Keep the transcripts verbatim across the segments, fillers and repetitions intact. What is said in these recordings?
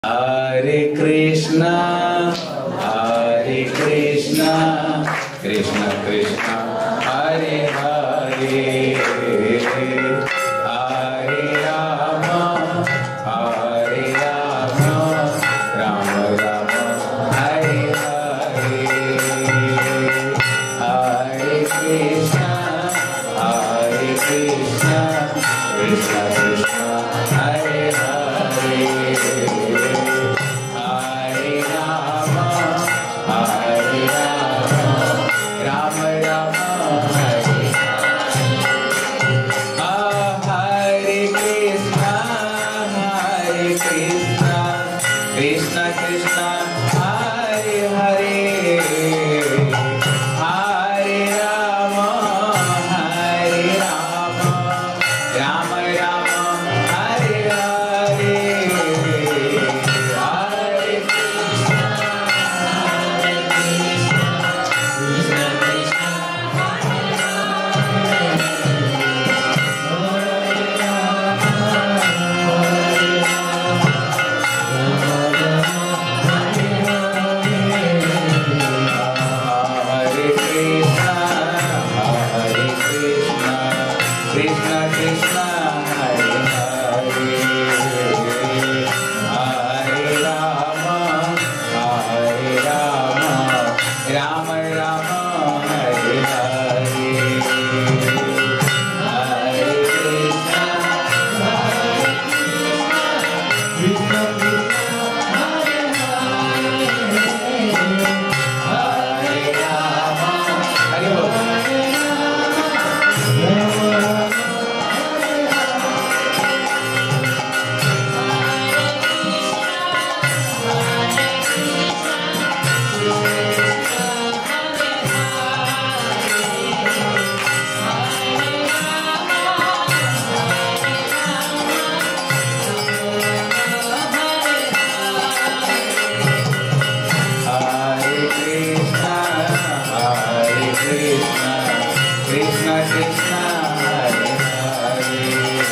Hare Krishna, Hare Krishna, Krishna Krishna, Hare Hare, Hare Rama, Hare Rama, Rama Rama, Hare Hare, Hare Krishna, Hare Krishna, Krishna Krishna, Hare Hare. Krishna Krishna Hare Hare Hare Rama Hare Rama Rama Rama Hare Hare Hare Krishna Hare Krishna Krishna Krishna Hare Krishna Krishna Hare Hare Hare Rama Hare Rama Rama Rama Hare Hare Hare Krishna Hare Krishna Krishna Krishna Hare Hare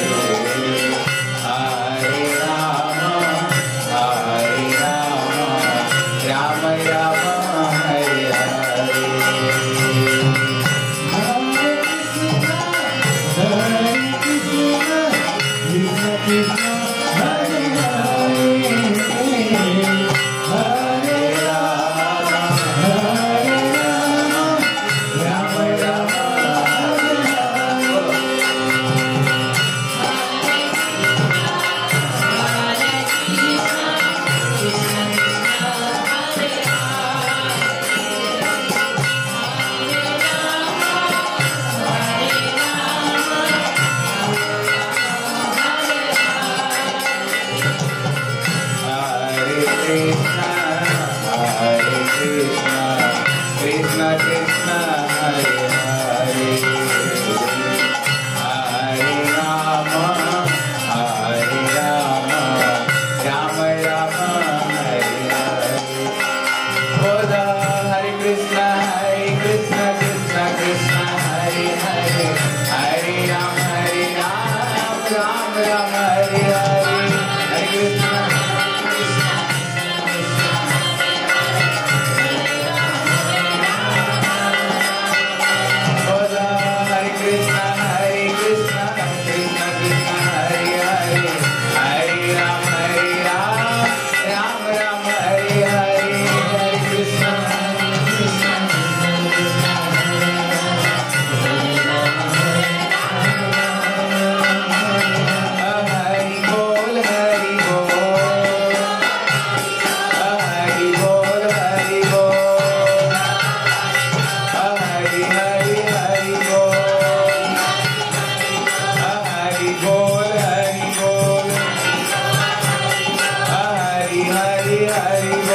Hare Rama Hare Rama Rama Rama Hare Hare Hare Krishna Krishna Krishna Hare Hare Hare Rama Hare Rama Rama Rama Krishna, Hare Krishna, Krishna Krishna, Hare Hare, Hare Rama, Hare Rama, Rama Rama, Hare Hare. Bola Hare Krishna, Hare Krishna, Krishna Krishna, Hare Hare, Hare Rama, Hare Rama, Rama Rama, Hare Hare, Hare Krishna. Hare